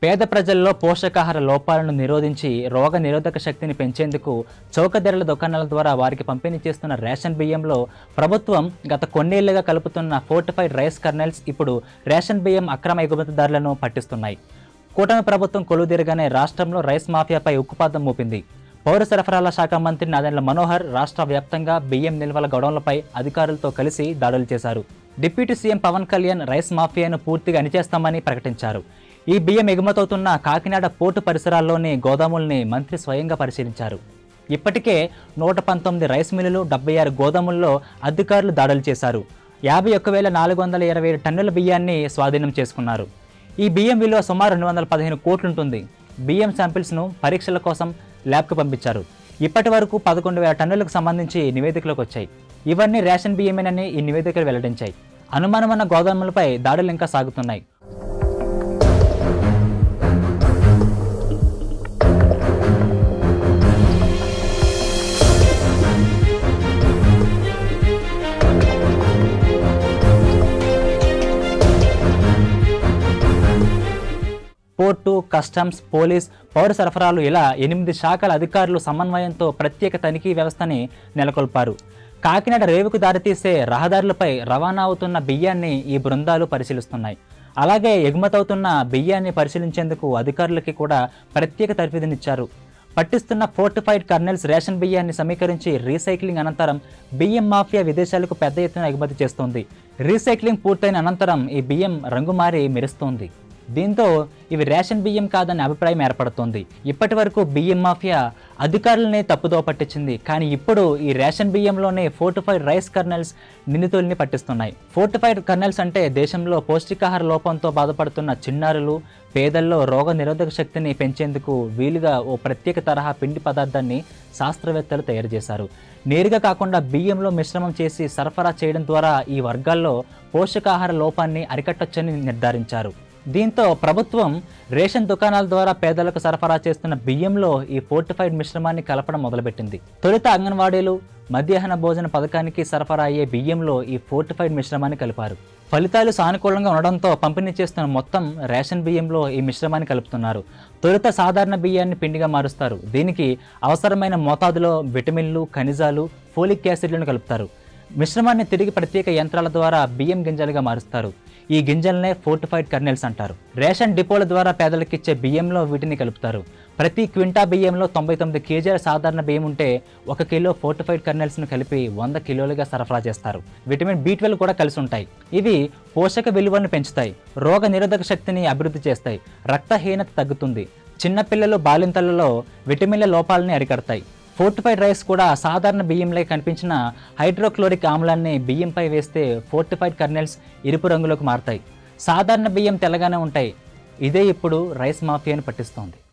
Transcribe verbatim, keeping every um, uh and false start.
పేద ప్రజల్లో పోషకాహార లోపాలను నిరోధించి రోగ నిరోధక శక్తిని పెంచేందుకు చౌకధరల దుకాణాల ద్వారా వారికి పంపిణీ చేస్తున్న రేషన్ బియ్యంలో ప్రభుత్వం గత కొన్నేళ్లుగా కలుపుతున్న ఫోర్టిఫైడ్ రైస్ కర్నెల్స్ ఇప్పుడు రేషన్ బియ్యం అక్రమ ఎగుమతిదారులను పట్టిస్తున్నాయి. కూటమి ప్రభుత్వం కొలువుదీరగానే రాష్ట్రంలో రైస్ మాఫియాపై ఉక్కుపాదం మోపింది. పౌర సరఫరాల శాఖ మంత్రి నాదెండ్ల మనోహర్ రాష్ట్ర వ్యాప్తంగా బియ్యం నిల్వల గొడవలపై అధికారులతో కలిసి దాడులు చేశారు. Deputy CM Pawan Kalyan rice మాఫియాను పూర్తిగా అణిచేస్తామని ప్రకటించారు. ఈ బియ్యం ఎగుమతవుతున్న కాకినాడ పోర్టు పరిసరాల్లోని గోదాముల్ని మంత్రి స్వయంగా పరిశీలించారు. ఇప్పటికే నూట పంతొమ్మిది రైస్ మిల్లులు, డెబ్బై ఆరు గోదాముల్లో అధికారులు దాడులు చేశారు. యాభై ఒక్క వేల నాలుగు వందల ఇరవై ఏడు టన్నుల బియ్యాన్ని స్వాధీనం చేసుకున్నారు. ఈ బియ్యం విలువ సుమారు రెండు వందల పదిహేను కోట్లుంటుంది. బియ్యం శాంపిల్స్ను పరీక్షల కోసం ల్యాబ్కు పంపించారు. ఇప్పటి వరకు పదకొండు వేల టన్నులకు సంబంధించి నివేదికలకు వచ్చాయి. ఇవన్నీ రేషన్ బియ్యమేనని ఈ నివేదికలు వెల్లడించాయి. అనుమానమైన గోదాములపై దాడులు ఇంకా సాగుతున్నాయి. పోర్టు, కస్టమ్స్, పోలీస్, పౌర సరఫరాలు ఇలా ఎనిమిది శాఖల అధికారులు సమన్వయంతో ప్రత్యేక తనిఖీ వ్యవస్థని నెలకొల్పారు. కాకినాడ రేవుకు దారితీసే రహదారులపై రవాణా అవుతున్న బియ్యాన్ని ఈ బృందాలు పరిశీలిస్తున్నాయి. అలాగే ఎగుమతవుతున్న బియ్యాన్ని పరిశీలించేందుకు అధికారులకి కూడా ప్రత్యేక తర్ఫీదునిచ్చారు. పట్టిస్తున్న ఫోర్టిఫైడ్ కర్నెల్స్ రేషన్ బియ్యాన్ని సమీకరించి రీసైక్లింగ్ అనంతరం బియ్యం మాఫియా విదేశాలకు పెద్ద ఎత్తున ఎగుమతి చేస్తోంది. రీసైక్లింగ్ పూర్తయిన అనంతరం ఈ బియ్యం రంగు మారి మెరుస్తోంది. దీంతో ఇవి రేషన్ బియ్యం కాదనే అభిప్రాయం ఏర్పడుతోంది. ఇప్పటి వరకు బియ్యం మాఫియా అధికారులనే తప్పుదో పట్టించింది. కానీ ఇప్పుడు ఈ రేషన్ బియ్యంలోనే ఫోర్టిఫైడ్ రైస్ కర్నెల్స్ నిందితుల్ని పట్టిస్తున్నాయి. ఫోర్టిఫైడ్ కర్నెల్స్ అంటే దేశంలో పౌష్టికాహార లోపంతో బాధపడుతున్న చిన్నారులు, పేదల్లో రోగ నిరోధక శక్తిని పెంచేందుకు వీలుగా ఓ ప్రత్యేక తరహా పిండి పదార్థాన్ని శాస్త్రవేత్తలు తయారు చేశారు. నేరుగా కాకుండా బియ్యంలో మిశ్రమం చేసి సరఫరా చేయడం ద్వారా ఈ వర్గాల్లో పోషకాహార లోపాన్ని అరికట్టొచ్చని నిర్ధారించారు. దీంతో ప్రభుత్వం రేషన్ దుకాణాల ద్వారా పేదలకు సరఫరా చేస్తున్న బియ్యంలో ఈ ఫోర్టిఫైడ్ మిశ్రమాన్ని కలపడం మొదలుపెట్టింది. తొలుత అంగన్వాడీలు, మధ్యాహ్న భోజన పథకానికి సరఫరా అయ్యే బియ్యంలో ఈ ఫోర్టిఫైడ్ మిశ్రమాన్ని కలిపారు. ఫలితాలు సానుకూలంగా ఉండడంతో పంపిణీ చేస్తున్న మొత్తం రేషన్ బియ్యంలో ఈ మిశ్రమాన్ని కలుపుతున్నారు. తొలుత సాధారణ బియ్యాన్ని పిండిగా మారుస్తారు. దీనికి అవసరమైన మోతాదులో విటమిన్లు, ఖనిజాలు, ఫోలిక్ యాసిడ్లను కలుపుతారు. మిశ్రమాన్ని తిరిగి ప్రత్యేక యంత్రాల ద్వారా బియ్యం గింజలుగా మారుస్తారు. ఈ గింజలనే ఫోర్టిఫైడ్ కర్నెల్స్ అంటారు. రేషన్ డిపోల ద్వారా పేదలకిచ్చే బియ్యంలో వీటిని కలుపుతారు. ప్రతి క్వింటా బియ్యంలో తొంభై తొమ్మిది కేజీల సాధారణ బియ్యం ఉంటే ఒక కిలో ఫోర్టిఫైడ్ కర్నెల్స్ను కలిపి వంద కిలోలుగా సరఫరా చేస్తారు. విటమిన్ బి ట్వెల్వ్ కూడా కలిసి ఉంటాయి. ఇవి పోషక విలువలను పెంచుతాయి, రోగ నిరోధక శక్తిని అభివృద్ధి చేస్తాయి, రక్తహీనత తగ్గుతుంది, చిన్నపిల్లలు, బాలింతలలో విటమిన్ల లోపాలని అరికడతాయి. ఫోర్టిఫైడ్ రైస్ కూడా సాధారణ బియ్యంలో కనిపించిన హైడ్రోక్లోరిక్ ఆమ్లాన్ని బియ్యంపై వేస్తే ఫోర్టిఫైడ్ కర్నెల్స్ ఎరుపు రంగులోకి మారతాయి. సాధారణ బియ్యం తెల్లగానే ఉంటాయి. ఇదే ఇప్పుడు రైస్ మాఫియాను పట్టిస్తోంది.